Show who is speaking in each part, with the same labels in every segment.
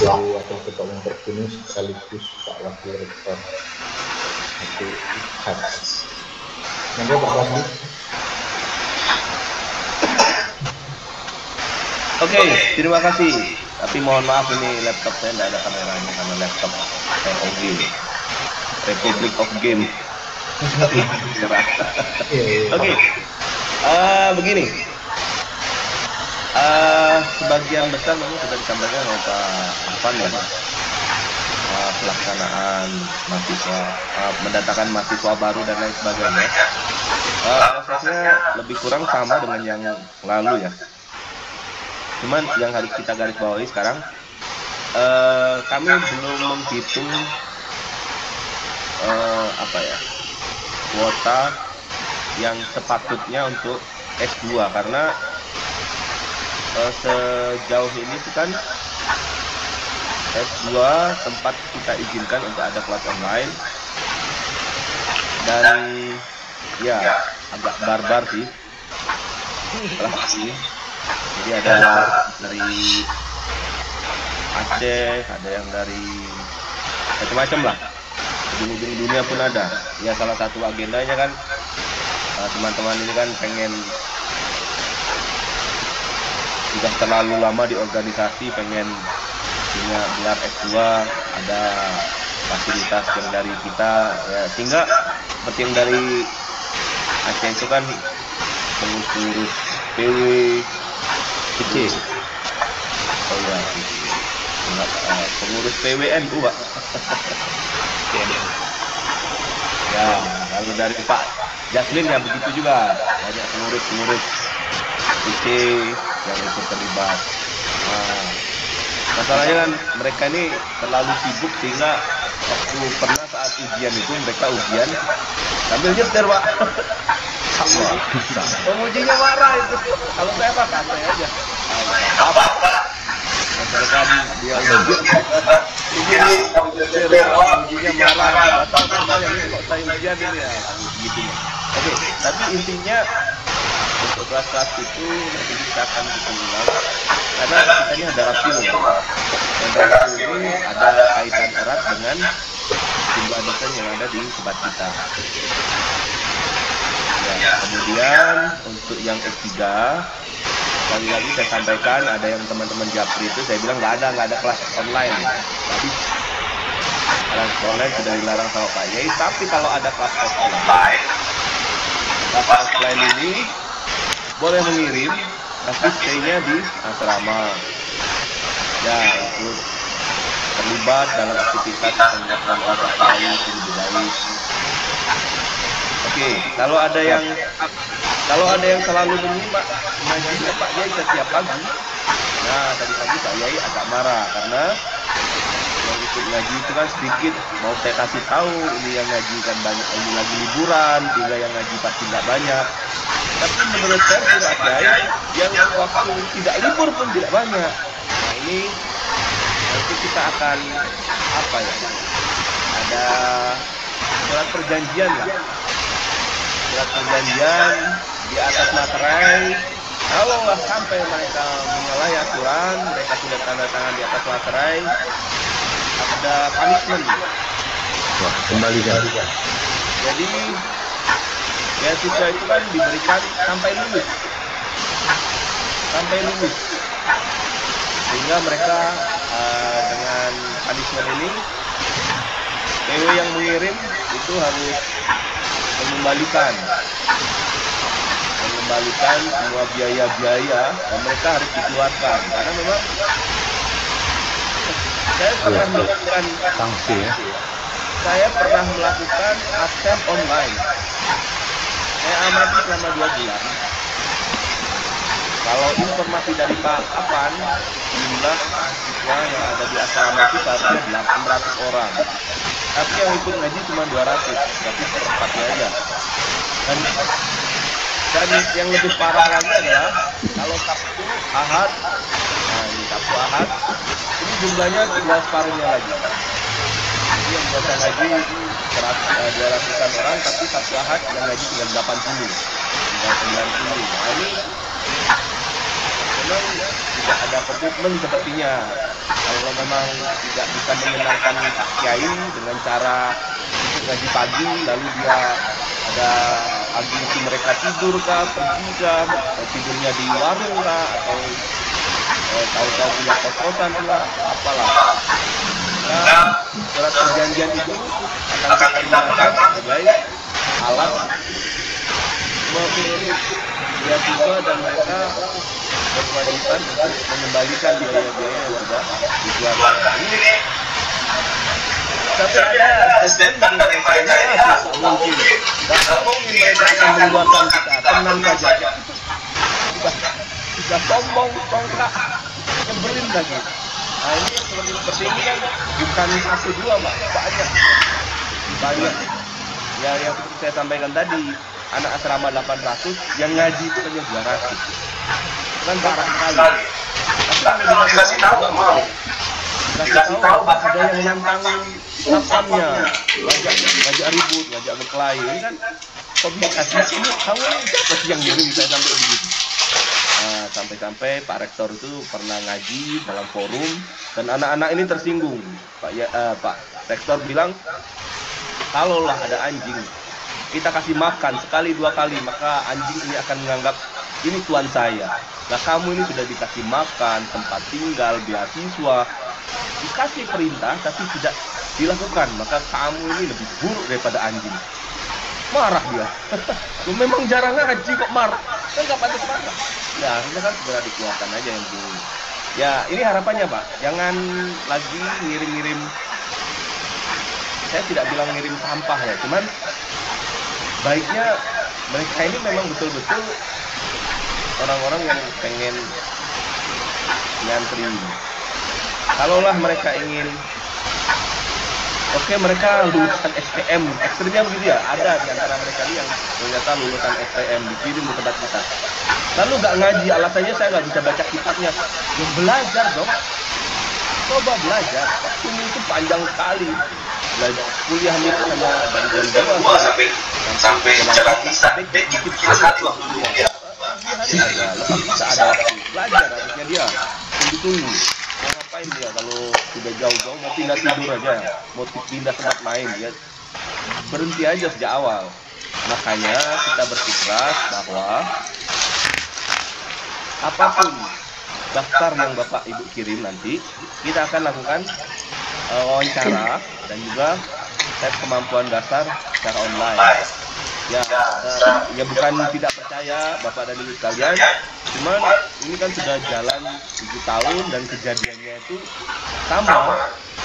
Speaker 1: Guru atau ketua umum terpilih sekaligus Pak Wakil Rektor itu IKHAD. Monggo Pak Wasli.
Speaker 2: Oke, terima kasih. Tapi mohon maaf ini laptop saya tidak ada kameranya karena laptop ROG, Republic of Game. Oke, begini. Sebagian besar memang sudah disampaikan oleh Pak Afan ya, pelaksanaan mahasiswa, mendatangkan mahasiswa baru dan lain sebagainya. Prosesnya lebih kurang sama dengan yang lalu ya. Cuman yang harus kita garis bawahi sekarang, kami belum menghitung kuota yang sepatutnya untuk S2 karena sejauh ini itu kan S2 tempat kita izinkan untuk ada kelas online dan ya agak barbar sih kelas ini. Jadi ada dari Aceh, ada yang dari macam-macam lah, ujung-ujung dunia pun ada. Ya salah satu agendanya kan teman-teman ini kan pengen sudah terlalu lama di organisasi, pengen punya gelar S2, ada fasilitas yang dari kita ya, sehingga seperti yang dari Aceh itu kan pengurus PW PC. Oh ya, pengurus PWNU Pak. Ya, lalu dari Pak Jaslin ya begitu juga, banyak pengurus PC yang ikut terlibat. Nah, masalahnya kan mereka ini terlalu sibuk sehingga waktu pernah saat ujian itu mereka ujian sambil nyetir Pak. Pengujinya marah itu. Kalau saya Pak santai aja. Apa? Misalkan dia pengujinya marah. Batal yang ini kok saya ujian ini ya. Gitu. Oke, tapi intinya untuk kelas-kelas itu nanti kita akan hitung ulang karena kita ini ada rapim ya. Dan rapim ini ada kaitan erat dengan jumlah dosen yang ada di tempat kita. Ya, kemudian untuk yang S3 sekali lagi saya sampaikan, ada yang teman-teman Japri itu saya bilang nggak ada kelas online, tapi kelas online sudah dilarang sama Pak Yai. Tapi kalau ada kelas offline ini boleh mengirim, tapi stay-nya di asrama. Ya, ikut terlibat dalam aktivitas pendidikan lain lebih baik. Oke, kalau ada yang selalu menyimak ngajinya Pak Yai setiap pagi, nah tadi pagi Pak Yai agak marah karena yang ikut ngaji itu kan sedikit. Mau saya kasih tahu ini yang ngaji kan banyak, ini lagi liburan sehingga yang ngaji pasti nggak banyak. Tapi menurut saya tidak baik yang waktu tidak libur pun tidak banyak. Nah ini nanti kita akan ada surat perjanjian lah. Surat perjanjian di atas materai. Kalau nggak sampai mereka menyalahi aturan, mereka sudah tanda tangan di atas materai, ada punishment.
Speaker 1: Wah, kembalikan.
Speaker 2: Jadi beasiswa itu kan diberikan sampai lulus, sehingga mereka dengan punishment ini PW yang mengirim itu harus mengembalikan semua biaya-biaya dan mereka harus dikeluarkan karena memang saya pernah melakukan
Speaker 1: sanksi ya.
Speaker 2: Saya pernah melakukan absen online. Saya amati selama 2 bulan. Kalau informasi dari Pak Apan, jumlah mahasiswa yang ada di asrama itu seharusnya 800 orang. Tapi yang ikut ngaji cuma 200, tapi seperempatnya aja. Dan yang lebih parah lagi adalah kalau Sabtu Ahad, nah ini Sabtu Ahad, ini jumlahnya tinggal separuhnya lagi. Jadi yang biasa ngaji 200-an orang, tapi Sabtu Ahad yang ngaji tinggal 80, tinggal 90. Nah ini memang tidak ada komitmen sepertinya. Kalau memang tidak bisa menyenangkan Pak Kiai dengan cara ngaji pagi, lalu dia ada pagi itu mereka tidur kah, pergi kah, tidurnya di warung kah, atau tahu-tahu punya kos-kosan pula, apalah. Maka surat perjanjian itu akan kita gunakan sebagai alat mengurus beasiswa, dan mereka berkewajiban untuk mengembalikan biaya-biaya yang sudah dikeluarkan. Ini tapi ada statement dari mereka, mungkin nggak mungkin mereka akan mengeluarkan kita, tenang saja. Sudah sombong, congkak, nyebelin lagi. Nah ini seperti ini kan bukan satu dua, Pak, banyak. Ya yang seperti saya sampaikan tadi, anak asrama 800, yang ngaji itu hanya 200. Kan parah sekali. Tapi kalau dikasih tahu nggak mau. Dikasih tahu ada yang nantang Islamnya, ngajak ribut, ngajak berkelahi. Ini kan kok bisa kasih sini, kamu siapa sih yang ngirim saya sampai begitu. Nah, sampai-sampai Pak Rektor itu pernah ngaji dalam forum dan anak-anak ini tersinggung. Pak Rektor bilang, kalaulah ada anjing, kita kasih makan sekali 2 kali, maka anjing ini akan menganggap ini tuan saya. Nah kamu ini sudah dikasih makan, tempat tinggal, beasiswa, dikasih perintah tapi tidak dilakukan, maka kamu ini lebih buruk daripada anjing. Marah dia. Memang jarang ngaji kok marah, kan nggak pantas marah. Ya harusnya kan segera dikeluarkan aja yang dulu. Ya ini harapannya Pak, jangan lagi ngirim-ngirim. Saya tidak bilang ngirim sampah ya, cuman baiknya mereka ini memang betul-betul orang-orang yang pengen nyantri. Kalaulah mereka ingin, oke, mereka lulusan STM, ekstrimnya begitu ya, ada di antara mereka ini yang ternyata lulusan STM dikirim ke tempat kita. Lalu nggak ngaji, alasannya saya nggak bisa baca kitabnya. Ya belajar dong, coba belajar. Waktunya itu panjang sekali. Belajar kuliahnya itu hanya dari jam 2 sampai jalan sampai dikit satu waktu. Lepas bisa ada belajar, harusnya dia tunggu. Mau ngapain dia kalau sudah jauh-jauh, mau pindah tidur aja, mau pindah tempat main, dia berhenti aja sejak awal. Makanya kita bersikeras bahwa apapun daftar yang Bapak Ibu kirim nanti, kita akan lakukan wawancara dan juga tes kemampuan dasar secara online. Ya bukan tidak percaya Bapak dan Ibu sekalian, cuman ini kan sudah jalan 7 tahun dan kejadiannya itu sama.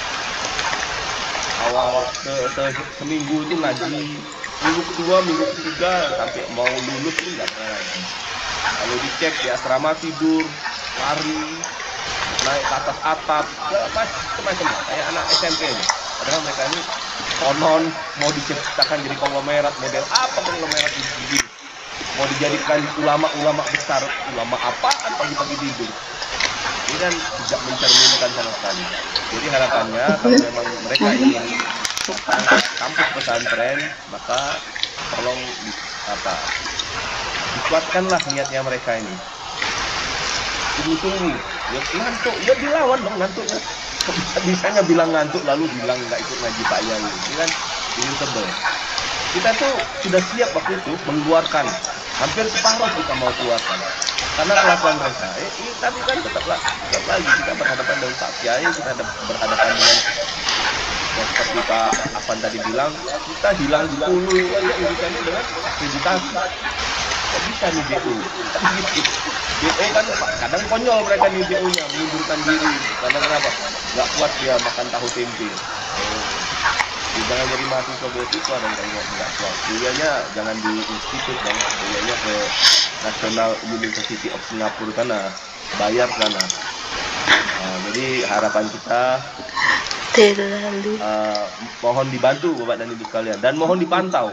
Speaker 2: Awal seminggu itu ngaji, minggu kedua, minggu ketiga sampai mau lulus itu nggak pernah ngaji. Kalau dicek di asrama tidur, lari, naik ke atas atap, macam-macam kayak anak SMP ini. Padahal mereka ini konon mau diciptakan jadi konglomerat, model apa konglomerat ini? Mau dijadikan ulama-ulama besar, ulama apaan pagi-pagi tidur? Ini kan tidak mencerminkan sama sekali. Jadi harapannya kalau memang mereka ingin kampus pesantren, maka tolong dikuatkanlah niatnya mereka ini. Tunggu, ya ngantuk, ya dilawan dong ngantuknya. Bisanya bilang ngantuk lalu bilang nggak ikut ngaji Pak Yai, ini kan sebel. Kita tuh sudah siap waktu itu mengeluarkan hampir separuh kita mau keluarkan karena kelakuan mereka. Ini tapi kan tetap lagi kita berhadapan dengan Pak Kiai, kita berhadapan dengan seperti Pak Afan tadi bilang, kita hilang 10 aja urusannya dengan akreditasi. Kok bisa nih DO? DO kan kadang konyol mereka nih DO-nya, mengundurkan diri. Karena kenapa? Nggak kuat dia makan tahu tempe. Jangan jadi mahasiswa beasiswa dan nggak kuat. Kuliahnya jangan di institut dong, kuliahnya ke National University of Singapore sana, bayar sana. Jadi harapan kita mohon dibantu Bapak dan Ibu sekalian, dan mohon dipantau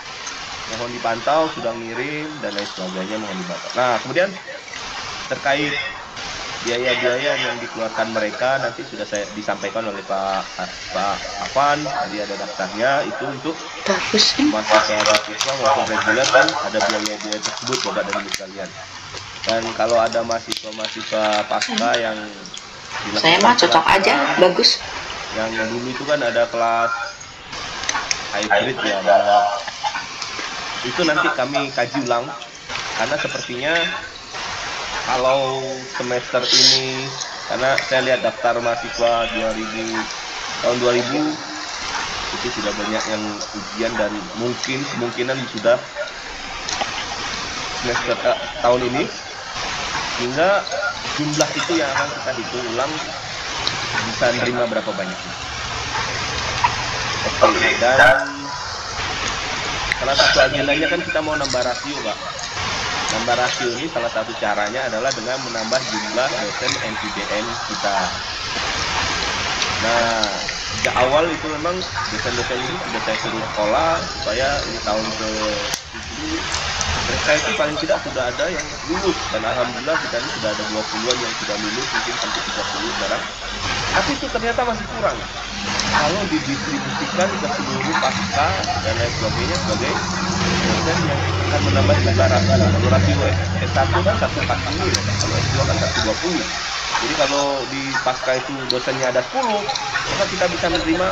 Speaker 2: sudah ngirim dan lain sebagainya, mohon dipantau. Nah kemudian terkait biaya-biaya yang dikeluarkan mereka nanti sudah saya disampaikan oleh Pak Afan, jadi ada daftarnya itu untuk mahasiswa maupun reguler kan ada biaya-biaya tersebut Bapak dan Ibu sekalian. Dan kalau ada mahasiswa pasca yang
Speaker 3: Saya mah cocok aja, bagus.
Speaker 2: Yang dulu itu kan ada kelas hybrid ya. Nah, itu nanti kami kaji ulang karena sepertinya kalau semester ini, karena saya lihat daftar mahasiswa tahun 2000 itu sudah banyak yang ujian dan kemungkinan sudah semester tahun ini, sehingga jumlah itu yang akan kita hitung ulang bisa nerima berapa banyak. Oke, dan salah satu agendanya kan kita mau nambah rasio, Pak. Nambah rasio ini salah satu caranya adalah dengan menambah jumlah dosen NIDN kita. Nah, sejak awal itu memang dosen-dosen ini sudah saya suruh sekolah supaya ini tahun ke-7 mereka itu paling tidak sudah ada yang lulus, dan alhamdulillah kita ini sudah ada 20-an yang sudah lulus, mungkin sampai 30 sekarang. Tapi itu ternyata masih kurang kalau didistribusikan ke seluruh pasca dan lain sebagainya sebagai dosen yang akan menambah jumlah rasio. Kalau rasio S1 kan 140 ya, kalau S2 kan 120. Jadi kalau di pasca itu dosennya ada 10, maka kita bisa menerima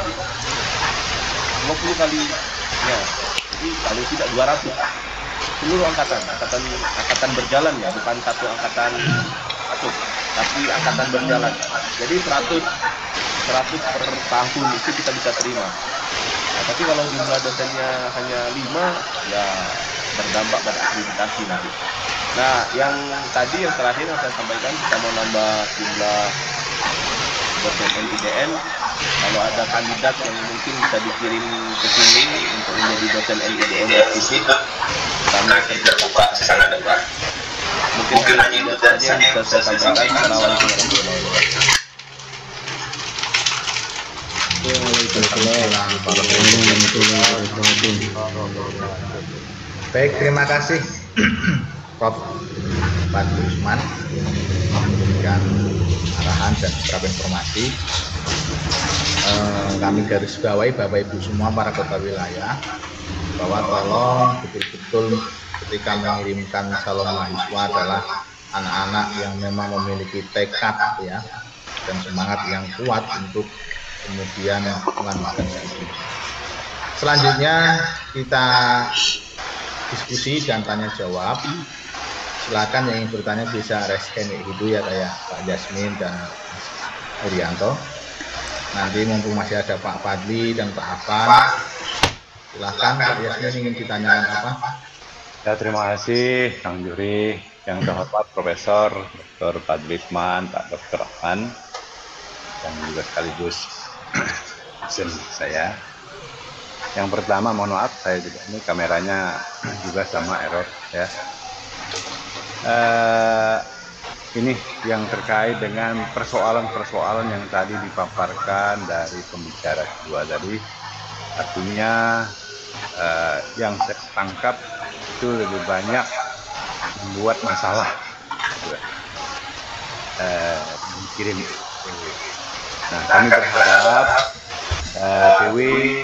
Speaker 2: 20 kalinya. Jadi paling tidak 200 seluruh angkatan berjalan ya, bukan satu angkatan masuk, tapi angkatan berjalan. Jadi 100 per tahun itu kita bisa terima. Nah, tapi kalau jumlah dosennya hanya 5, ya berdampak pada akreditasi nanti. Nah, yang terakhir yang saya sampaikan, kita mau nambah jumlah dosen NIDN. Kalau ada kandidat yang mungkin bisa dikirim ke sini untuk menjadi dosen NIDN institut, kami kerjasama di sana depan. Mungkin hanya itu saja yang bisa saya sampaikan. Assalamualaikum warahmatullahi wabarakatuh.
Speaker 1: Baik, terima kasih Prof. Padli Usman memberikan arahan dan beberapa informasi. Kami garis bawahi Bapak Ibu semua para kepala wilayah bahwa tolong betul-betul ketika mengirimkan calon mahasiswa adalah anak-anak yang memang memiliki tekad ya dan semangat yang kuat untuk kemudian melanjutkan studi. Selanjutnya kita diskusi dan tanya jawab. Silakan yang ingin bertanya bisa raise hand itu ya kayak Pak Jasmin dan Mas Irianto. Nanti mumpung masih ada Pak Padli dan Pak Afan, silakan Pak Jasmin ingin ditanyakan apa?
Speaker 4: Ya, terima kasih Kang Juri, yang terhormat Profesor Dr. Padli Usman, Pak Dr. Afan, dan juga sekaligus dosen saya. Yang pertama, mohon maaf saya juga ini kameranya juga sama error ya. Ini yang terkait dengan persoalan-persoalan yang tadi dipaparkan dari pembicara kedua tadi, artinya yang saya tangkap itu lebih banyak membuat masalah dikirim. Nah, kami berharap PW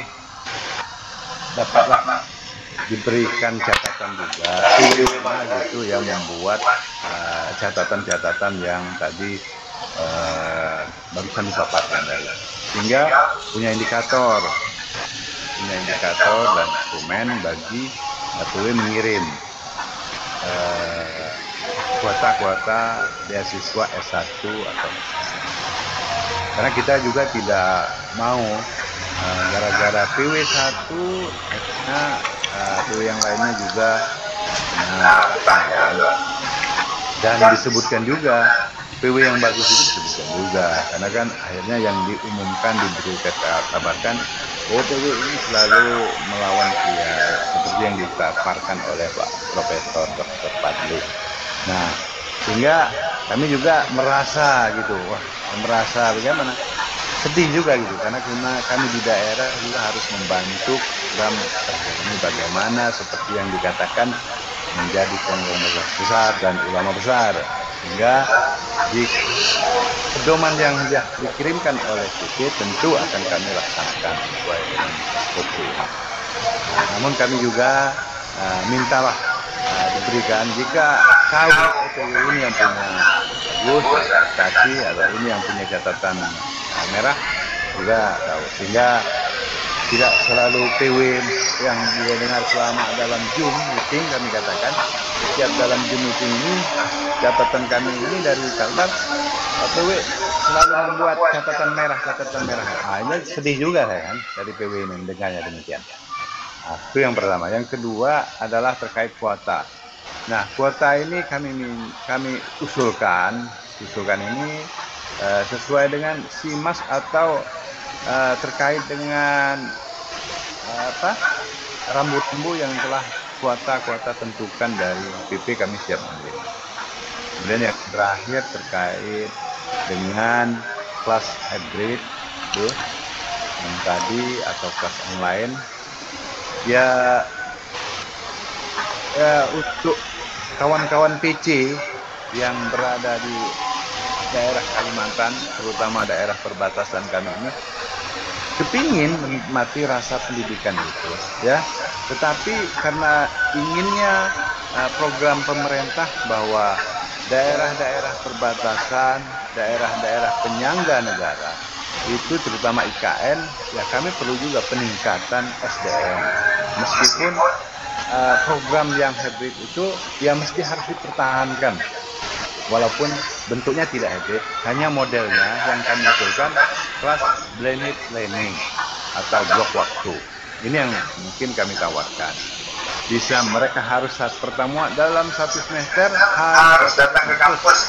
Speaker 4: dapatlah diberikan catatan juga gitu yang membuat catatan-catatan yang tadi barusan dipaparkan sehingga punya indikator dan instrumen bagi PW mengirim kuota beasiswa S1 atau karena kita juga tidak mau gara-gara PW 1 PW yang lainnya juga dan disebutkan juga PW yang bagus itu disebutkan juga karena kan akhirnya yang diumumkan diberi kabarkan PW ini selalu melawan pria seperti yang dipaparkan oleh Pak Profesor Dr. Padli. Nah, sehingga kami juga merasa gitu, merasa bagaimana? Sedih juga gitu, karena kami di daerah juga harus membantu dalam ini bagaimana seperti yang dikatakan menjadi konglomerat besar dan ulama besar, sehingga di pedoman yang dikirimkan oleh PP tentu akan kami laksanakan sesuai dengan SOP. Namun kami juga mintalah diberikan jika tahu PW ini yang punya bagus, tapi atau ini yang punya catatan merah juga tahu, sehingga tidak selalu PW yang dia dengar selama dalam Zoom meeting. Kami katakan setiap dalam Zoom meeting ini catatan kami ini dari Kalbar, PW selalu membuat catatan merah. Ini sedih juga saya kan dari PW ini mendengarnya demikian. Nah, itu yang pertama. Yang kedua adalah terkait kuota. Nah, kuota ini kami usulkan ini sesuai dengan SIMAS atau terkait dengan rambu-rambu yang telah kuota tentukan dari PP, kami siap menerima. Kemudian yang terakhir terkait dengan kelas hybrid itu yang tadi atau kelas online ya untuk kawan-kawan PC yang berada di daerah Kalimantan, terutama daerah perbatasan kami ini, kepingin menikmati rasa pendidikan itu, ya. Tetapi karena inginnya program pemerintah bahwa daerah-daerah perbatasan, daerah-daerah penyangga negara itu terutama IKN, ya kami perlu juga peningkatan SDM. Meskipun program yang hybrid itu ya mesti harus dipertahankan, walaupun bentuknya tidak hybrid, hanya modelnya yang kami usulkan kelas blended learning atau blok waktu. Ini yang mungkin kami tawarkan. Bisa mereka harus pertemuan dalam satu semester harus datang ke kampus.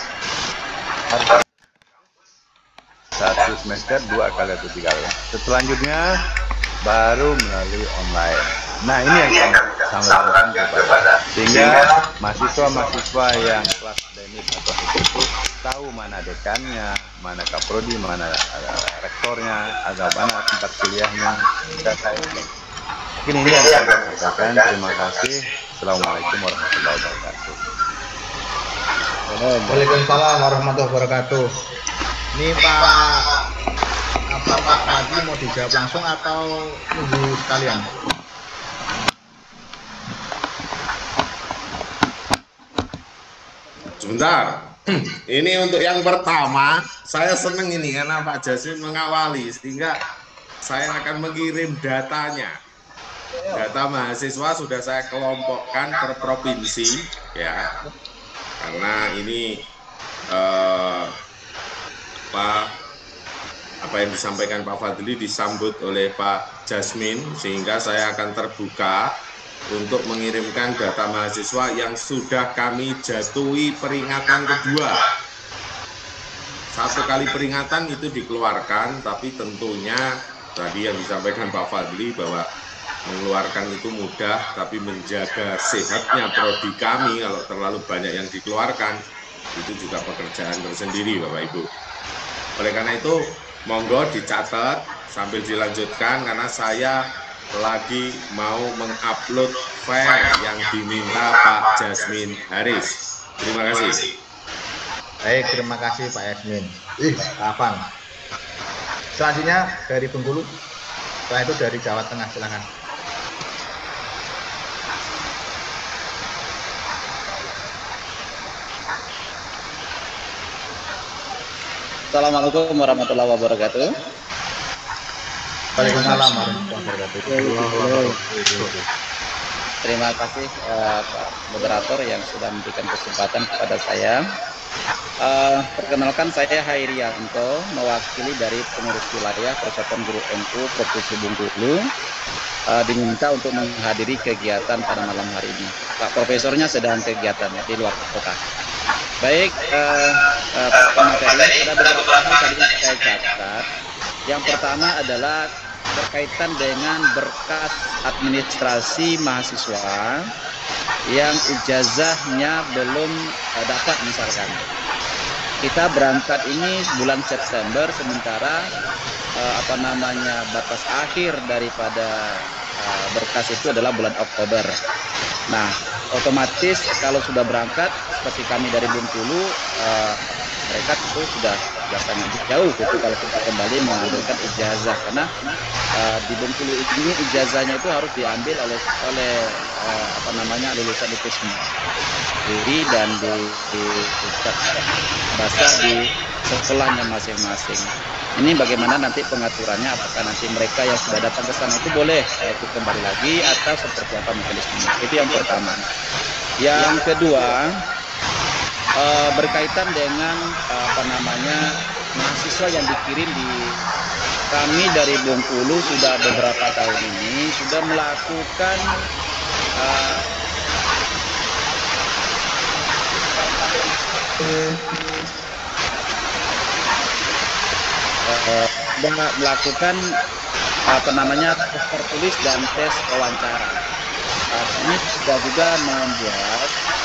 Speaker 4: Satu semester 2 kali atau 3 kali. Selanjutnya baru melalui online. Nah, ini yang kami sampaikan kepada sehingga mahasiswa yang kelas teknik atau itu tahu mana dekannya, mana kaprodi, mana rektornya, ada mana tempat kuliahnya. Mungkin ini yang kami sampaikan. Terima kasih. Assalamualaikum warahmatullahi wabarakatuh.
Speaker 1: Waalaikumsalam warahmatullahi wabarakatuh. Ini Pak Madi mau dijawab langsung atau tunggu sekalian?
Speaker 5: Sebentar, ini untuk yang pertama, saya senang ini karena Pak Jasmin mengawali, sehingga saya akan mengirim datanya. Data mahasiswa sudah saya kelompokkan per provinsi, ya, karena ini apa yang disampaikan Pak Fadli disambut oleh Pak Jasmin, sehingga saya akan terbuka untuk mengirimkan data mahasiswa yang sudah kami jatuhi peringatan kedua. Satu kali peringatan itu dikeluarkan, tapi tentunya tadi yang disampaikan Pak Fadli bahwa mengeluarkan itu mudah, tapi menjaga sehatnya prodi kami kalau terlalu banyak yang dikeluarkan, itu juga pekerjaan tersendiri Bapak Ibu. Oleh karena itu, monggo dicatat sambil dilanjutkan karena saya lagi mau mengupload file yang diminta Pak Jasmin Haris. Terima kasih.
Speaker 1: Baik, terima kasih Pak Yasmin. Kapan? Selanjutnya dari Bengkulu, setelah itu dari Jawa Tengah, silakan.
Speaker 6: Assalamualaikum warahmatullahi wabarakatuh.
Speaker 1: Waalaikumsalam warahmatullahi wabarakatuh.
Speaker 6: Terima kasih Pak Moderator yang sudah memberikan kesempatan kepada saya. Perkenalkan, saya Hairianto, mewakili dari pengurus wilayah Persatuan Guru NU Provinsi Bengkulu, diminta untuk menghadiri kegiatan pada malam hari ini. Pak Profesornya sedang kegiatan di luar kota. Baik, materi ada beberapa hal tadi yang saya catat. Yang pertama adalah berkaitan dengan berkas administrasi mahasiswa yang ijazahnya belum dapat misalkan. Kita berangkat ini bulan September, sementara batas akhir daripada berkas itu adalah bulan Oktober. Nah, otomatis kalau sudah berangkat seperti kami dari Bengkulu, mereka itu sudah sangat jauh gitu kalau kita kembali mengambilkan ijazah, karena di Bengkulu ini ijazahnya itu harus diambil oleh lulusan itu semua. mandiri dan diucap basah di sekolahnya masing-masing. Ini bagaimana nanti pengaturannya, apakah nanti mereka yang sudah datang ke sana itu boleh ikut kembali lagi atau seperti apa mekanismenya. Itu yang pertama. Yang kedua, berkaitan dengan mahasiswa yang dikirim kami dari Bengkulu sudah beberapa tahun ini sudah melakukan tes tertulis dan tes wawancara. Kami sudah juga membuat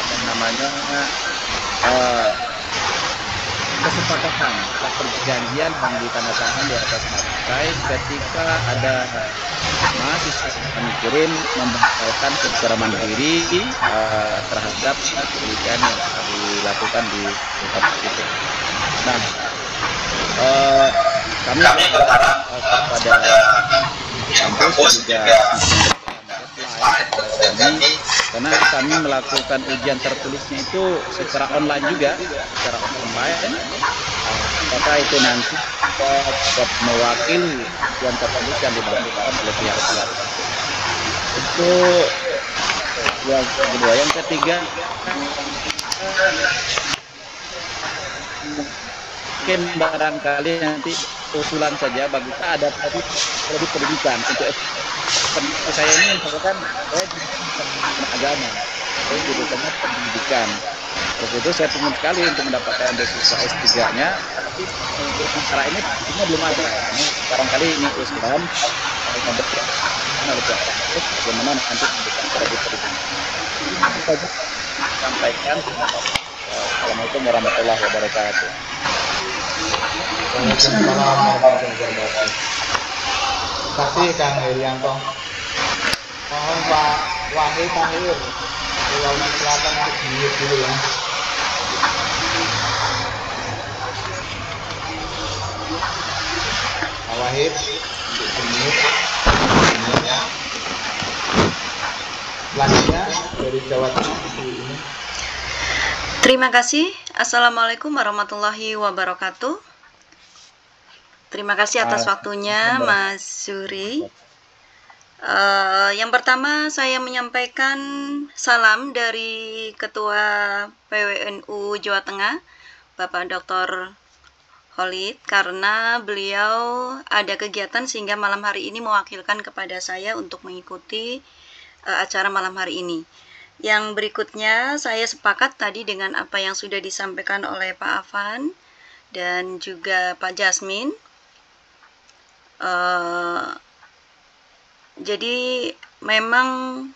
Speaker 6: kesepakatan atau perjanjian yang ditandatangani di atas materai ketika ada mahasiswa yang kami kirim membatalkan secara mandiri terhadap penelitian yang dilakukan di kampus itu. Nah, kami berharap kepada kampus juga kami, karena kami melakukan ujian tertulisnya itu secara online juga, secara online. Apakah itu nanti dapat mewakili ujian tertulis yang dilakukan oleh pihak-pihak itu yang kedua. Yang ketiga, mungkin barangkali nanti usulan saja bagi kita ada tadi lebih pendidikan untuk saya ini misalkan saya agama, saya jurusannya pendidikan. Waktu itu saya ingin sekali untuk mendapatkan beasiswa S3-nya, tapi untuk sementara ini belum ada. Ini barangkali ini usulan bagaimana nanti memberikan lebih pendidikan. Itu saja sampaikan. Assalamualaikum warahmatullahi wabarakatuh.
Speaker 1: Waalaikumsalam warahmatullahi wabarakatuh. Terima kasih Kang Herianto. Mohon Pak Wahid Tahir Sulawesi Selatan untuk di-mute dulu ya. Pak Wahid untuk di-mute ya. Selanjutnya dari Jawa Tengah ini.
Speaker 7: Terima kasih. Assalamualaikum warahmatullahi wabarakatuh. Terima kasih atas waktunya Mas Zuri. Yang pertama saya menyampaikan salam dari Ketua PWNU Jawa Tengah, Bapak Dr. Khalid, karena beliau ada kegiatan sehingga malam hari ini mewakilkan kepada saya untuk mengikuti acara malam hari ini. Yang berikutnya saya sepakat tadi dengan apa yang sudah disampaikan oleh Pak Afan dan juga Pak Jasmin. Jadi memang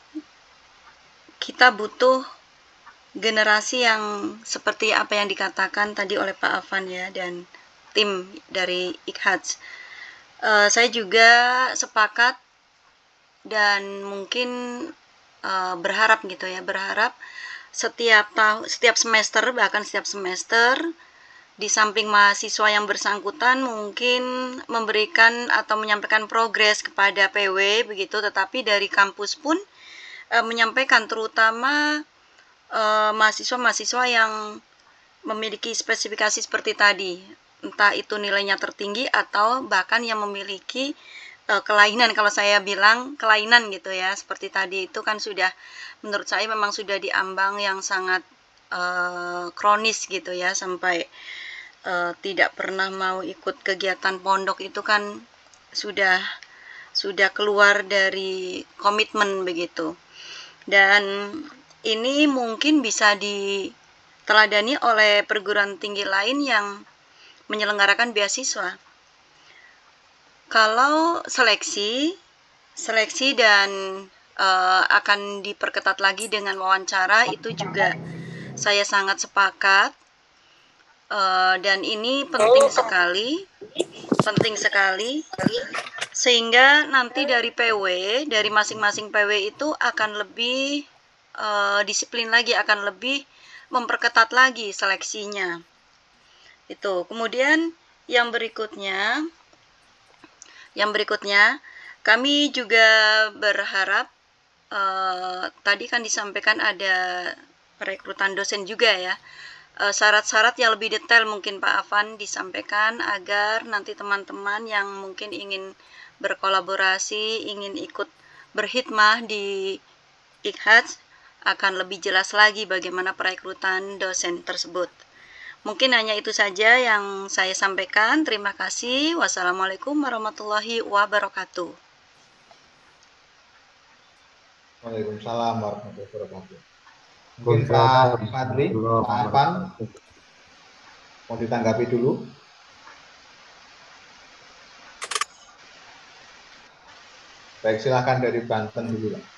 Speaker 7: kita butuh generasi yang seperti apa yang dikatakan tadi oleh Pak Afan ya dan tim dari IKHADS. Saya juga sepakat dan mungkin berharap gitu ya, berharap setiap semester, bahkan setiap semester di samping mahasiswa yang bersangkutan mungkin memberikan atau menyampaikan progres kepada PW begitu, tetapi dari kampus pun menyampaikan terutama mahasiswa-mahasiswa yang memiliki spesifikasi seperti tadi, entah itu nilainya tertinggi atau bahkan yang memiliki kelainan, kalau saya bilang kelainan gitu ya, seperti tadi itu kan sudah menurut saya memang sudah diambang yang sangat kronis gitu ya, sampai tidak pernah mau ikut kegiatan pondok itu kan sudah keluar dari komitmen begitu. Dan ini mungkin bisa diteladani oleh perguruan tinggi lain yang menyelenggarakan beasiswa. Kalau seleksi dan akan diperketat lagi dengan wawancara, itu juga saya sangat sepakat. Dan ini penting sekali sehingga nanti dari PW, dari masing-masing PW itu akan lebih disiplin lagi, akan lebih memperketat lagi seleksinya. Itu. Kemudian yang berikutnya kami juga berharap tadi kan disampaikan ada perekrutan dosen juga ya. Syarat-syarat yang lebih detail mungkin Pak Afan disampaikan agar nanti teman-teman yang mungkin ingin berkolaborasi, ingin ikut berkhidmah di IKHADS akan lebih jelas lagi bagaimana perekrutan dosen tersebut. Mungkin hanya itu saja yang saya sampaikan. Terima kasih. Wassalamualaikum warahmatullahi wabarakatuh.
Speaker 1: Waalaikumsalam warahmatullahi wabarakatuh. Mungkin Pak Fadli, Pak Afan mau ditanggapi dulu. Baik, silakan dari Banten dulu, Pak.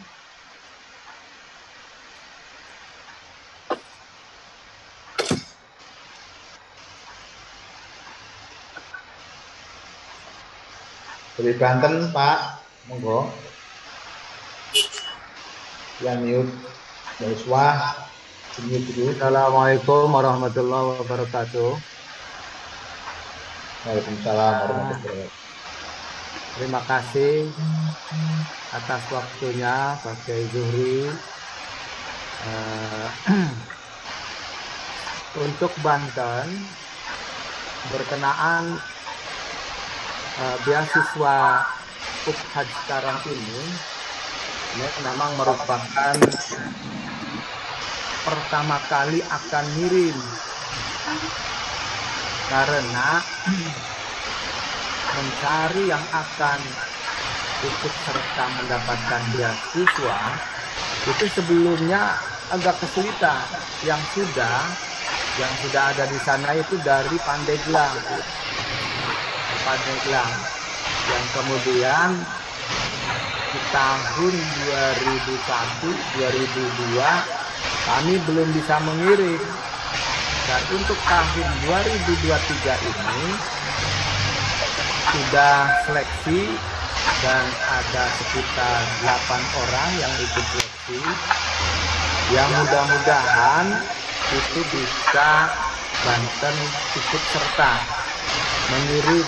Speaker 1: Dari Banten, Pak, monggo. Yang mute, Yosua, mute dulu.
Speaker 8: Assalamualaikum warahmatullahi wabarakatuh.
Speaker 1: Waalaikumsalam warahmatullahi wabarakatuh.
Speaker 8: Terima kasih atas waktunya Pak Kiai Zuhri. Untuk Banten berkenaan beasiswa IKHADS sekarang ini memang merupakan pertama kali akan ngirim, karena mencari yang akan ikut serta mendapatkan beasiswa itu sebelumnya agak kesulitan. Yang sudah ada di sana itu dari Pandeglang, yang kemudian di tahun 2001-2002 kami belum bisa mengirim, dan untuk tahun 2023 ini sudah seleksi dan ada sekitar 8 orang yang ikut seleksi, yang mudah-mudahan itu bisa Banten ikut serta mengirim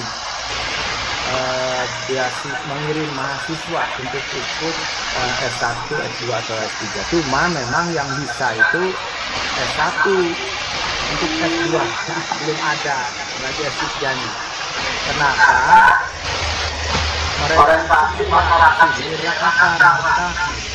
Speaker 8: mengirim mahasiswa untuk ikut S1, S2 atau S3. Cuma memang yang bisa itu S1, untuk S2 belum ada, lagi S3-nya. Kenapa? Mereka rata-rata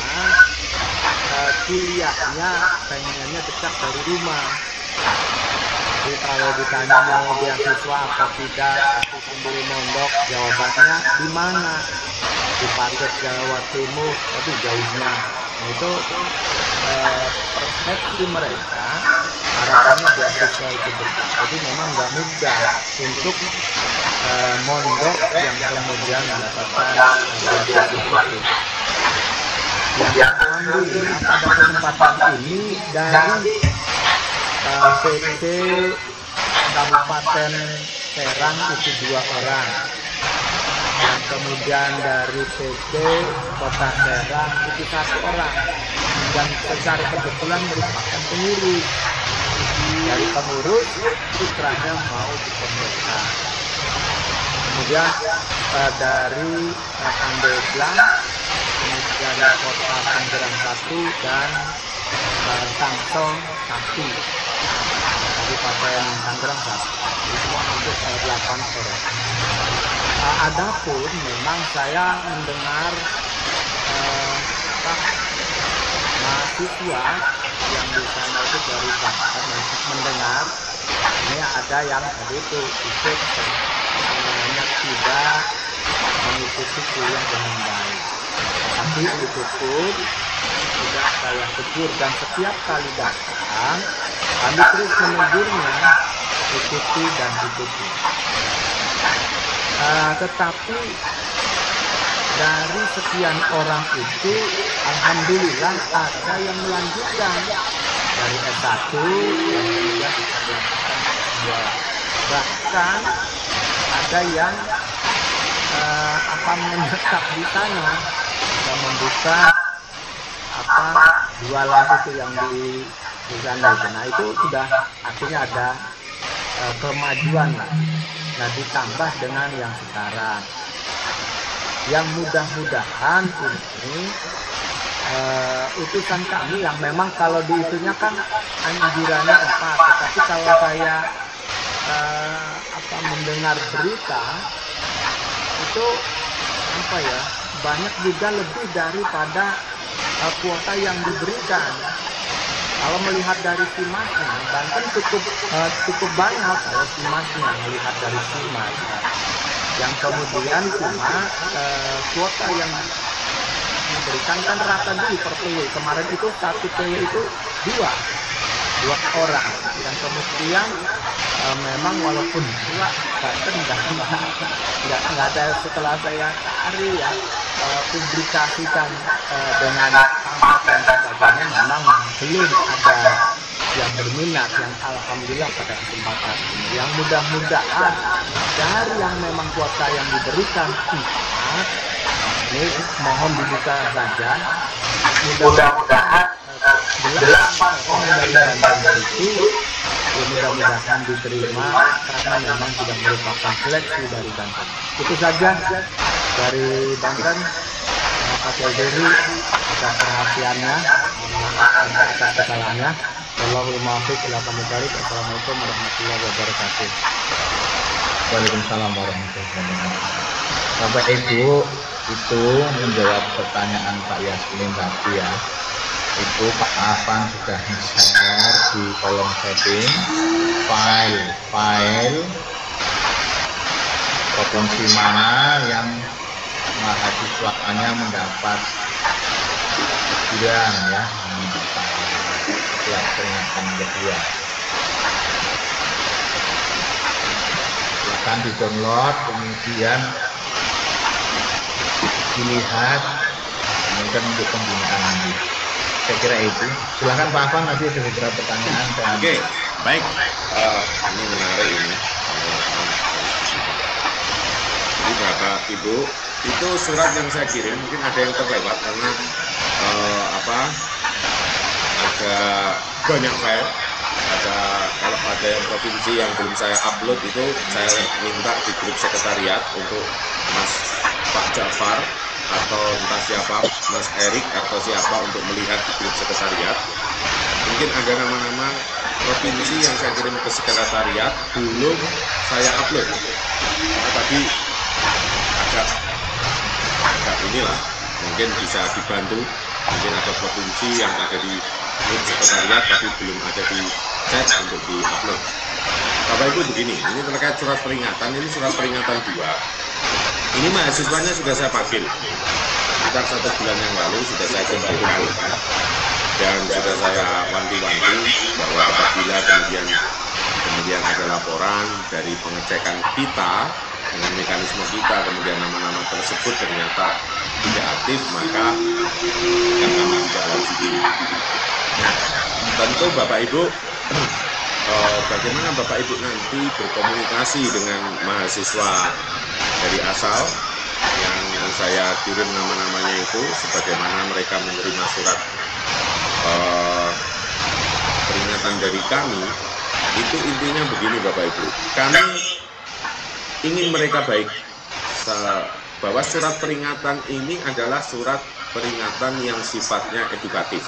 Speaker 8: kuliahnya pengennya dekat dari rumah. Jadi kalau ditanya mau beasiswa apa tidak, aku sambil mondok, jawabannya di mana? Di Padet, Jawa Timur, tapi jauhnya. Nah, itu persepsi mereka, harapannya beasiswa itu dekat. Jadi memang nggak mudah untuk mondok yang kemudian mendapatkan beasiswa itu. Yang alhamdulillah pada kesempatan ini dari PT Kabupaten Serang itu 2 orang, dan kemudian dari PT Kota Serang itu 1 orang, dan secara kebetulan merupakan pengurus. Dari pengurus putranya mau dipondokkan. Kemudian dari Pandeglang, kemudian Kota Tangerang 1 dan Tangsel 1, Kabupaten Tangerang 1. Jadi semua hampir 8 orang. Adapun memang saya mendengar mahasiswa yang di sana itu dari Banten mendengar ini ada yang tadi itu ikut tidak mengikuti kuliah dengan baik. Tapi itu pun sudah saya tegur, dan setiap kali datang kami terus menegurnya, ikuti dan ikuti. Tetapi dari sekian orang itu alhamdulillah ada yang melanjutkan dari S1 dan kemudian bisa melakukan S2. Bahkan ada yang akan menetap di sana, bisa membuka jualan itu yang di sana. Nah itu sudah artinya ada kemajuan lah. Nah ditambah dengan yang sekarang, yang mudah-mudahan ini utusan kami yang memang kalau diitunya kan anjurannya 4, tetapi kalau saya mendengar berita itu banyak juga lebih daripada kuota yang diberikan. Kalau melihat dari SIMAS-nya, Banten cukup banyak kalau SIMAS-nya melihat dari SIMAS. Yang kemudian cuma kuota yang diberikan kan rata dulu per PW. Kemarin itu satu PW itu dua orang. Dan kemudian memang walaupun dua, Banten nggak ada, setelah saya cari ya publikasikan dengan angka dan sebagainya, memang belum ada yang berminat, yang alhamdulillah pada kesempatan ini. Yang mudah-mudahan dari yang memang kuota yang diberikan 4, ini mohon dibuka saja, mudah-mudahan 8 orang dari Banten itu mudah-mudahan diterima karena memang sudah merupakan seleksi dari Banten. Itu saja dari Banten. Pak Yadiri atas perhatiannya, atas kesalahannya. Wallahul muwaffiq ila aqwamit thoriq. Assalamualaikum warahmatullahi wabarakatuh.
Speaker 1: Waalaikumsalam warahmatullahi wabarakatuh. Bapak Ibu, itu menjawab pertanyaan Pak Yasmin tadi ya. Itu Pak Afan sudah share di kolom setting file provinsi mana yang mahasiswanya mendapat bulan ya, surat peringatan kedua. Silakan di-download, kemudian dilihat, kemudian untuk pembinaan nanti. Saya kira itu. Silakan Pak Afan, nanti ada beberapa pertanyaan.
Speaker 5: Oke, baik. Ini menarik ini. Ini Bapak Ibu, itu surat yang saya kirim mungkin ada yang terlewat karena ada banyak file. Kalau ada yang provinsi yang belum saya upload itu saya minta di grup sekretariat untuk Mas Pak Jafar atau entah siapa, Mas Erik atau siapa untuk melihat di grup sekretariat. Mungkin ada nama-nama provinsi yang saya kirim ke sekretariat belum saya upload. Karena tadi agak inilah, mungkin bisa dibantu. Mungkin ada provinsi yang ada di grup sekretariat tapi belum ada di chat untuk di upload. Bapak Ibu begini, ini terkait surat peringatan, ini surat peringatan 2. Ini mahasiswanya sudah saya panggil sekitar 1 bulan yang lalu, sudah saya kumpulkan dan sudah saya wanti-wanti bahwa apabila kemudian ada laporan dari pengecekan kita dengan mekanisme kita, kemudian nama-nama tersebut ternyata tidak aktif, maka akan kami tidak lanjuti. Nah, tentu Bapak Ibu, bagaimana Bapak Ibu nanti berkomunikasi dengan mahasiswa dari asal yang saya kirim nama-namanya itu, sebagaimana mereka menerima surat peringatan dari kami, itu intinya begini Bapak Ibu, kami ingin mereka baik, bahwa surat peringatan ini adalah surat peringatan yang sifatnya edukatif.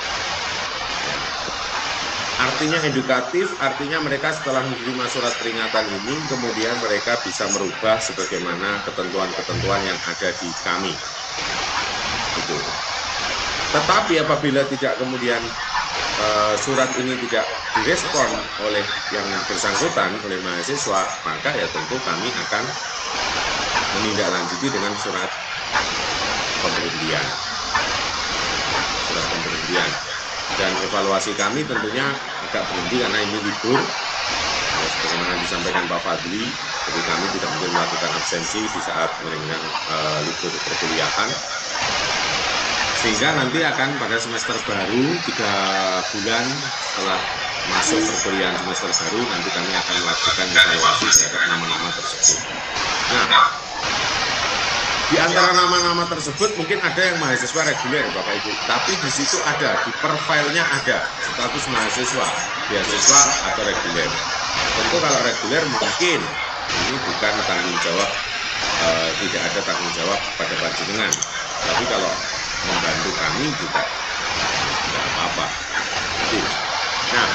Speaker 5: Artinya edukatif, artinya mereka setelah menerima surat peringatan ini, kemudian mereka bisa merubah sebagaimana ketentuan-ketentuan yang ada di kami. Itu. Tetapi apabila tidak kemudian surat ini tidak direspon oleh yang bersangkutan, oleh mahasiswa, maka ya tentu kami akan menindaklanjuti dengan surat pemberhentian. Surat pemberhentian. Dan evaluasi kami tentunya agak berhenti karena ini libur. Sebagaimana disampaikan Pak Fadli, jadi kami tidak mungkin melakukan absensi di saat libur perkuliahan. Sehingga nanti akan pada semester baru 3 bulan setelah masuk perkuliahan semester baru, nanti kami akan melakukan evaluasi terhadap nama-nama tersebut. Nah, di antara nama-nama tersebut mungkin ada yang mahasiswa reguler Bapak Ibu, tapi di situ ada, di profilnya ada status mahasiswa, beasiswa atau reguler. Tentu kalau reguler mungkin ini bukan tanggung jawab, tidak ada tanggung jawab pada panjenengan. Tapi kalau membantu kami juga tidak apa-apa. Nah,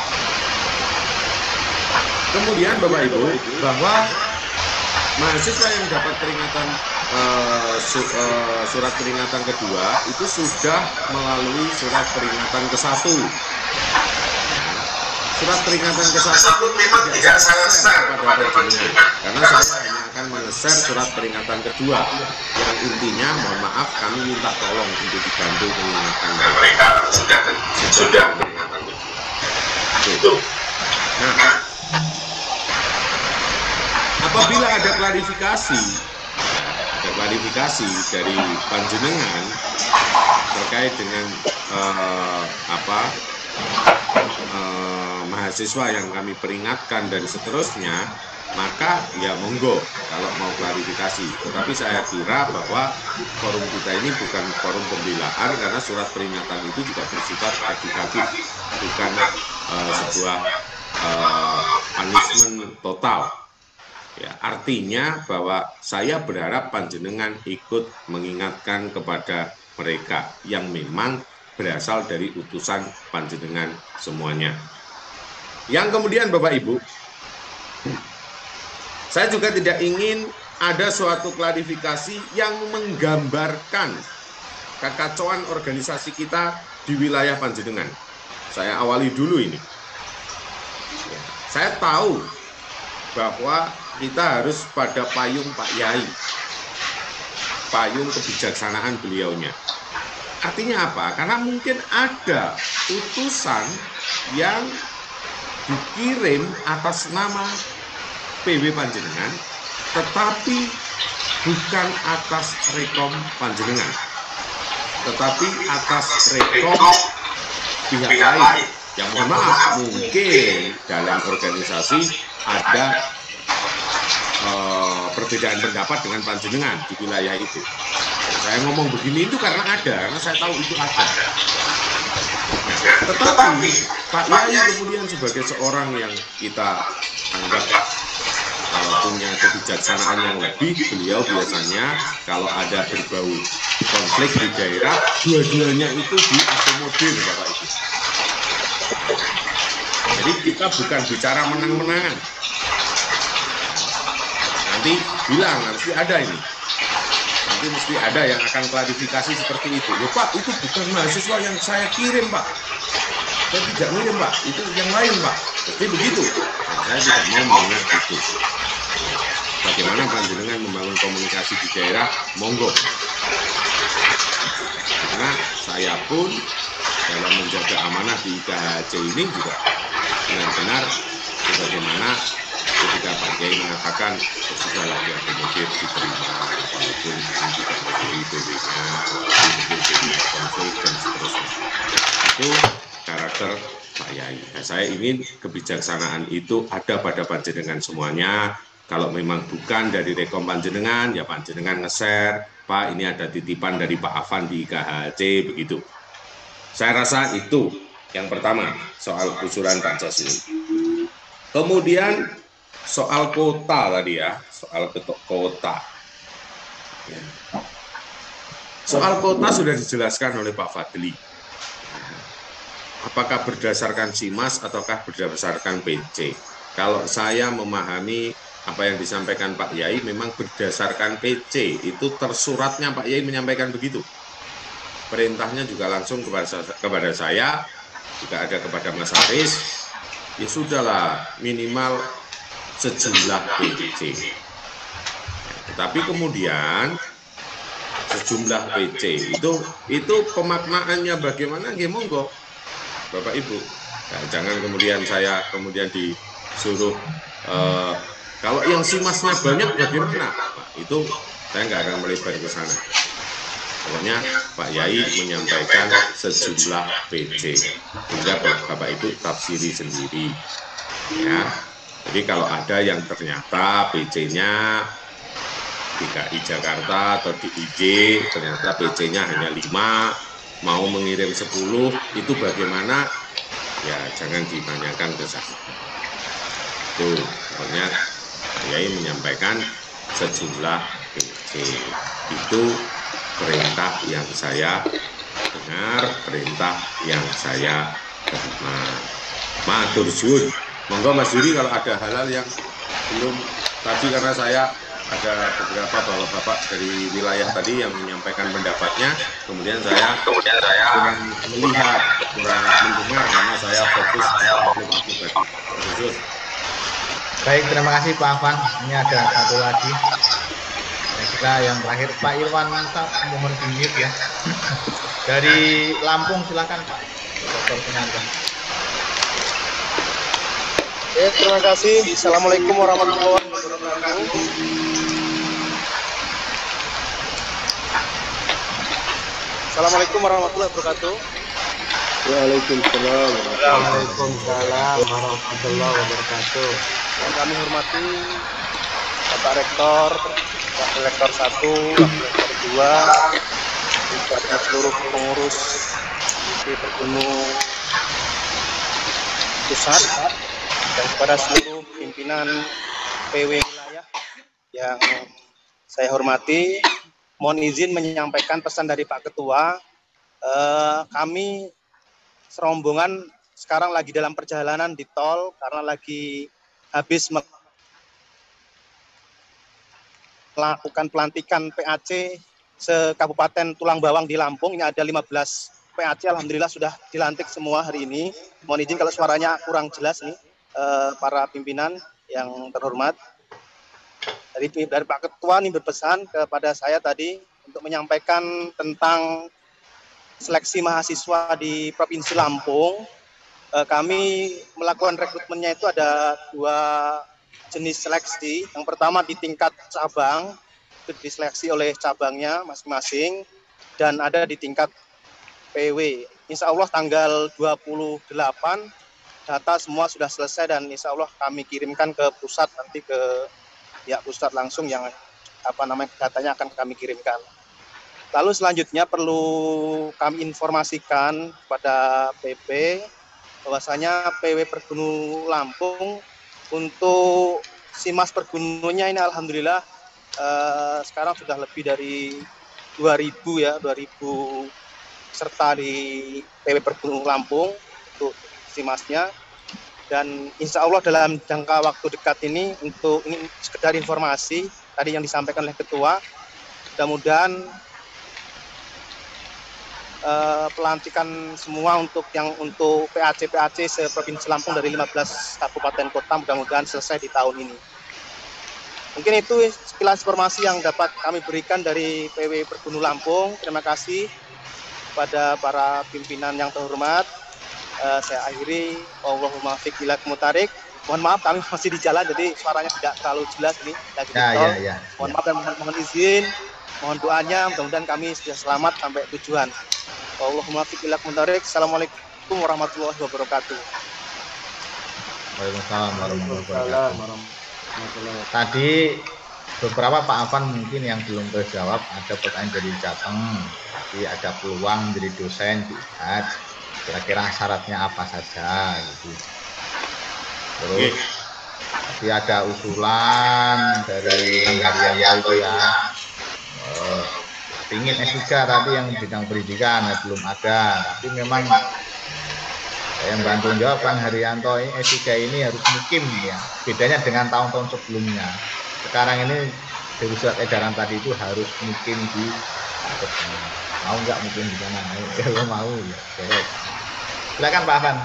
Speaker 5: kemudian Bapak Ibu, bahwa mahasiswa yang dapat peringatan surat peringatan kedua itu sudah melalui surat peringatan ke-1. Surat peringatan ke-1 memang tidak saya share kepada panjenengan, karena saya hanya akan men-share surat peringatan kedua yang intinya, mohon maaf, kami minta tolong untuk dibantu mengingatkan mereka sudah peringatan itu. Nah, apabila ada klarifikasi dari panjenengan terkait dengan mahasiswa yang kami peringatkan dan seterusnya, maka ya monggo kalau mau klarifikasi. Tetapi saya kira bahwa forum kita ini bukan forum pembelaan, karena surat peringatan itu juga bersifat edukatif, bukan sebuah punishment total. Ya, artinya bahwa saya berharap panjenengan ikut mengingatkan kepada mereka yang memang berasal dari utusan panjenengan semuanya. Yang kemudian Bapak Ibu, saya juga tidak ingin ada suatu klarifikasi yang menggambarkan kekacauan organisasi kita di wilayah panjenengan. Saya awali dulu ini. Saya tahu bahwa kita harus pada payung Pak Yai, payung kebijaksanaan beliaunya. Artinya apa? Karena mungkin ada utusan yang dikirim atas nama PW panjenengan, tetapi bukan atas rekom panjenengan, tetapi atas rekom pihak lain. Yang mohon maaf, mungkin dalam organisasi ada perbedaan pendapat dengan panjenengan di wilayah itu. Saya ngomong begini itu karena saya tahu itu ada. Tetapi Pak Yai kemudian sebagai seorang yang kita anggap punya kebijaksanaan yang lebih, beliau biasanya kalau ada berbau konflik di daerah, dua-duanya itu diakomodir Bapak Ibu. Jadi kita bukan bicara menang-menangan. Nanti bilang, nanti ada ini. Nanti mesti ada yang akan klarifikasi seperti itu. Ya Pak, itu bukan mahasiswa yang saya kirim Pak. Saya tidak ngirim Pak, itu yang lain Pak. Pasti begitu. Nah, saya tidak mau mendengar itu. Bagaimana panjenengan membangun komunikasi di daerah, monggo. Karena saya pun dalam menjaga amanah di IKHC ini juga benar-benar sebagaimana ketika Pak Kiai mengatakan segala diakomodir diterima, walaupun ini juga menjadi PW-nya, mungkin konflik dan seterusnya. Itu karakter Pak Yai. Nah, saya ingin kebijaksanaan itu ada pada panjenengan semuanya. Kalau memang bukan dari rekom panjenengan, ya panjenengan nge-share, Pak ini ada titipan dari Pak Afan di IKHC, begitu. Saya rasa itu yang pertama, soal usulan Pancasila. Kemudian soal kota tadi ya, soal kota. Ya. Soal kota sudah dijelaskan oleh Pak Fadli. Apakah berdasarkan SIMAS ataukah berdasarkan PC? Kalau saya memahami apa yang disampaikan Pak Yai memang berdasarkan PC, itu tersuratnya Pak Yai menyampaikan begitu. Perintahnya juga langsung kepada saya, juga ada kepada Mas Haris, ya sudahlah minimal sejumlah PC. Tetapi kemudian sejumlah PC itu pemaknaannya bagaimana? Ya monggo Bapak Ibu. Nah, jangan kemudian saya disuruh kalau yang SIMAS-nya banyak bagaimana? Itu saya nggak akan melebar ke sana. Pokoknya Pak Yai menyampaikan sejumlah PC, sehingga Bapak Ibu tafsiri sendiri. Ya, jadi kalau ada yang ternyata PC-nya DKI Jakarta atau DIJ, ternyata PC-nya hanya 5, mau mengirim 10, itu bagaimana? Ya, jangan ditanyakan ke saya. Tuh, pokoknya Pak Yai menyampaikan sejumlah PC. Itu perintah yang saya dengar, perintah yang saya terima. Matur suwun. Monggo Mas Yuri kalau ada hal-hal yang belum tadi, karena saya ada beberapa bapak-bapak dari wilayah tadi yang menyampaikan pendapatnya, kemudian saya kurang melihat, kurang mendengar karena saya fokus upload tadi.
Speaker 1: Baik, terima kasih Pak Afan. Ini ada satu lagi. Kita yang terakhir Pak Irwan, mohon di-mute ya. Dari Lampung silakan Pak. Dr. Penanda.
Speaker 9: Terima kasih. Assalamualaikum warahmatullahi wabarakatuh. Assalamualaikum warahmatullahi wabarakatuh.
Speaker 2: Waalaikumsalam.
Speaker 8: Waalaikumsalam warahmatullahi wabarakatuh.
Speaker 9: Yang kami hormati Bapak Rektor, Wakil Rektor 1, Wakil Rektor 2, dan seluruh pengurus di Pergunung Pusat, dan kepada seluruh pimpinan PW wilayah yang saya hormati, mohon izin menyampaikan pesan dari Pak Ketua. Kami serombongan sekarang lagi dalam perjalanan di tol karena lagi habis melakukan pelantikan PAC se-Kabupaten Tulang Bawang di Lampung. Ini ada 15 PAC, alhamdulillah sudah dilantik semua hari ini. Mohon izin kalau suaranya kurang jelas nih, para pimpinan yang terhormat. Dari Pak Ketua nih berpesan kepada saya tadi untuk menyampaikan tentang seleksi mahasiswa di Provinsi Lampung. Kami melakukan rekrutmennya itu ada 2 jenis seleksi. Yang pertama di tingkat cabang, itu diseleksi oleh cabangnya masing-masing, dan ada di tingkat PW. Insya Allah tanggal 28 data semua sudah selesai dan insya Allah kami kirimkan ke pusat, nanti ke pihak pusat langsung yang datanya akan kami kirimkan. Lalu selanjutnya perlu kami informasikan kepada PP bahwasanya PW Pergunung Lampung untuk SIMAS Pergunungnya ini alhamdulillah sekarang sudah lebih dari 2000 ya, 2000 serta di PW Pergunung Lampung untuk SIMASnya, dan insya Allah dalam jangka waktu dekat ini, untuk ini sekedar informasi tadi yang disampaikan oleh Ketua, mudah-mudahan pelantikan semua untuk PAC se-Provinsi Lampung dari 15 kabupaten kota mudah-mudahan selesai di tahun ini. Mungkin itu sekilas informasi yang dapat kami berikan dari PW Pergunung Lampung. Terima kasih kepada para pimpinan yang terhormat. Saya akhiri, Allahumma fiq ila mutarik. Mohon maaf kami masih di jalan jadi suaranya tidak terlalu jelas ini lagi di tol. Mohon maaf dan mohon izin, mohon doanya mudah-mudahan kami sudah selamat sampai tujuan. Allahumma fiq ila mutarik. Assalamualaikum warahmatullahi wabarakatuh.
Speaker 1: Waalaikumsalam warahmatullahi wabarakatuh. Tadi beberapa Pak Afan mungkin yang belum terjawab, ada pertanyaan dari Jateng, tapi ada peluang jadi dosen di IKHADZ, kira-kira syaratnya apa saja gitu. Terus tapi ada usulan dari harian itu ya, ingin S3 tadi yang bidang pendidikan belum ada, tapi memang yang bantu jawab Kang Haryanto, ini S3 ini harus mukim ya, bedanya dengan tahun-tahun sebelumnya. Sekarang ini dari surat edaran tadi itu harus mukim di mau nggak mukim di sana? Kalau mau ya boleh. Silakan Pak Afan.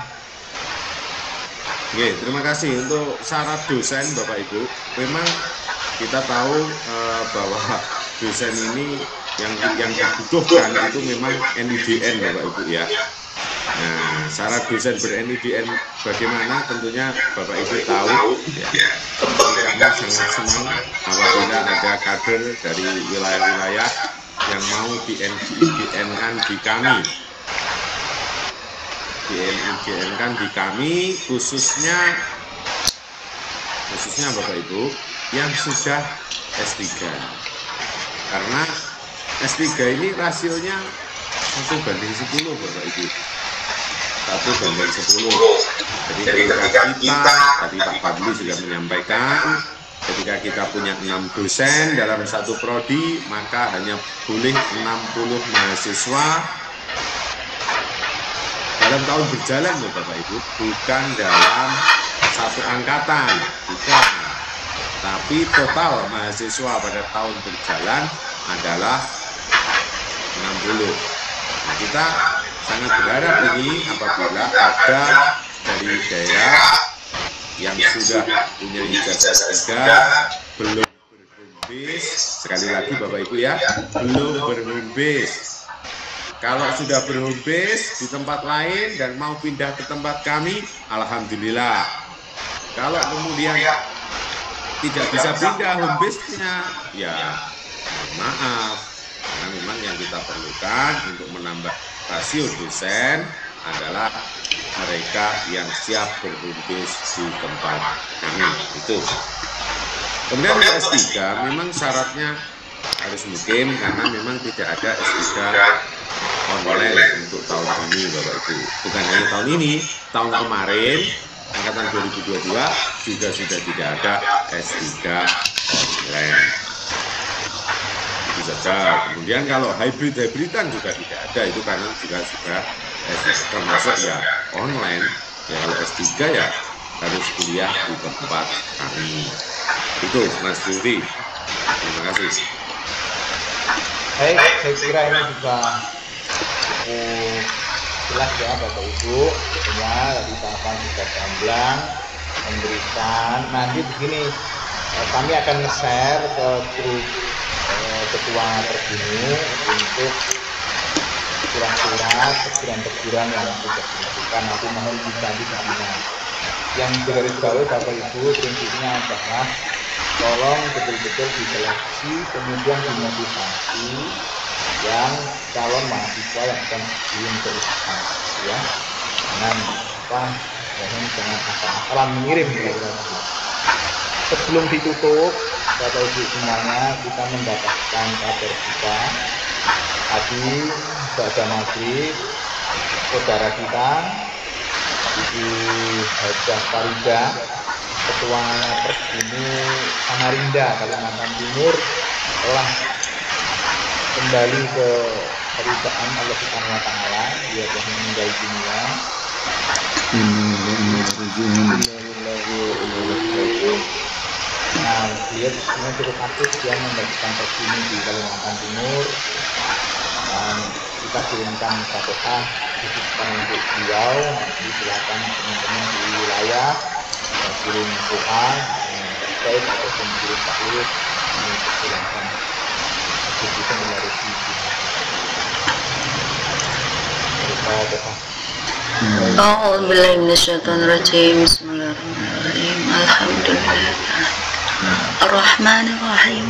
Speaker 5: Oke, terima kasih untuk syarat dosen Bapak Ibu. Memang kita tahu bahwa dosen ini yang dibutuhkan itu memang NIDN Bapak Ibu ya. Nah, syarat dosen ber-NIDN bagaimana tentunya Bapak Ibu tahu ya. Kami sangat senang apabila ada kader dari wilayah-wilayah yang mau di-NIDN-kan di kami. Di-NIDN-kan di kami khususnya Bapak Ibu yang sudah S3. Karena S3 ini rasionya 1:10 Bapak Ibu. 1:10. Jadi ketika kita, tadi Pak Fadli sudah menyampaikan, ketika kita punya 6 dosen dalam satu prodi, maka hanya boleh 60 mahasiswa dalam tahun berjalan loh Bapak Ibu, bukan dalam satu angkatan, bukan. Tapi total mahasiswa pada tahun berjalan adalah 60. Nah, kita sangat berharap ini apabila ada dari daerah yang sudah punya ijazah S3 belum berhome base, sekali lagi Bapak Ibu ya, belum berhome base. Kalau sudah berhome base di tempat lain dan mau pindah ke tempat kami, alhamdulillah. Kalau kemudian tidak bisa pindah home base-nya, ya maaf, karena memang yang kita perlukan untuk menambah rasio dosen adalah mereka yang siap berhome base di tempat kami. Itu. Kemudian S3 memang syaratnya harus mukim karena memang tidak ada S3 online untuk tahun ini Bapak Ibu. Bukan hanya tahun ini, tahun kemarin angkatan 2022 juga sudah tidak ada S3 online. Itu saja. Kemudian kalau hybrid-hybridan juga tidak ada, itu karena juga sudah termasuk ya online. Ya kalau S3 ya harus kuliah di tempat kami. Itu Mas Yuri. Terima kasih.
Speaker 1: Baik, saya kira ini juga jelas ya Bapak Ibu, tentunya dari Pak Afan sudah gamblang memberikan. Nanti begini, kami akan share ke grup ketua terkini untuk surat-surat teguran yang sudah dilakukan. Nanti mohon bisa dibina. Yang garis bawah Bapak Ibu prinsipnya adalah tolong betul-betul diseleksi, kemudian dimotivasi yang calon mahasiswa yang akan belum berusaha, ya. Jangan jangan asal-asalan mengirim kira-kira. Sebelum ditutup, Bapak Ibu semuanya, kita mendapatkan kabar kita tadi pada maghrib saudara kita Ibu Hajah Farida, Ketua Perhuni Samarinda Kalimantan Timur, telah kembali ke keridaan Allah Subhanahu wa taala. Dia telah meninggal dunia. Nah, dia sebenarnya cukup aktif, dia membagikan perhuni di Kalimantan Timur, dan kita kirimkan Fatihah khususkan untuk beliau. Nanti silakan teman-teman di wilayah kirim doa terkait ataupun kirim taklid, ini silakan kita melalui
Speaker 3: أعوذ بالله من الشيطان الرجيم بسم الله الرحمن الرحيم الحمد لله الرحمن الرحيم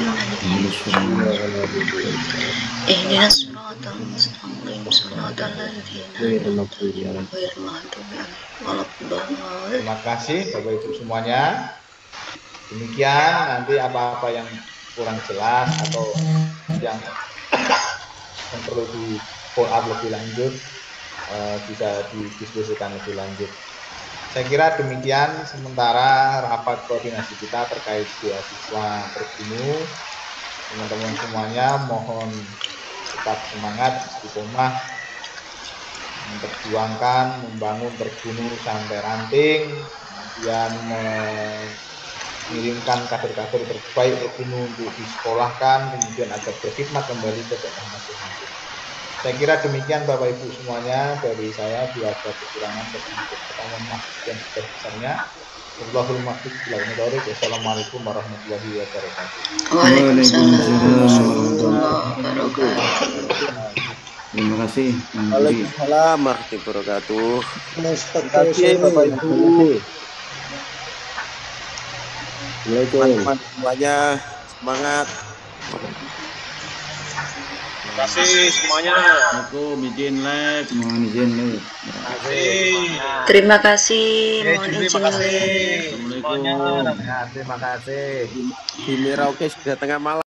Speaker 3: اهدنا الصراط المستقيم صراط الذين أنعمت عليهم غير المغضوب عليهم ولا الضالين.
Speaker 1: Terima kasih Bapak Ibu semuanya. Demikian, nanti apa-apa yang kurang jelas atau yang perlu di follow up lebih lanjut bisa didiskusikan lebih lanjut. Saya kira demikian sementara rapat koordinasi kita terkait beasiswa berbinu. Teman-teman semuanya mohon tetap semangat, istiqomah, memperjuangkan, membangun berbinu sampai ranting, kemudian mengirimkan kader-kader terbaik berbinu untuk disekolahkan, kemudian agar berkhidmat kembali ke daerah masing-masing. Saya kira demikian Bapak Ibu semuanya dari saya. Bila ada kekurangan pertanyaan maaf yang sebesar-besarnya. Wallahul muwaffiq ila aqwamit thoriq. Wassalamualaikum warahmatullahi wabarakatuh.
Speaker 3: Waalaikumsalam warahmatullahi wabarakatuh.
Speaker 10: Terima kasih.
Speaker 2: Waalaikumsalam warahmatullahi wabarakatuh. Terima kasih Bapak Ibu. Teman-teman semuanya semangat.
Speaker 9: Terima kasih semuanya.
Speaker 10: Assalamualaikum, izin live. Mohon izin live.
Speaker 3: Terima kasih. Mohon izin
Speaker 9: Terima kasih.
Speaker 3: live.
Speaker 10: Assalamualaikum.
Speaker 1: Terima kasih.
Speaker 2: Di Merauke sudah tengah malam.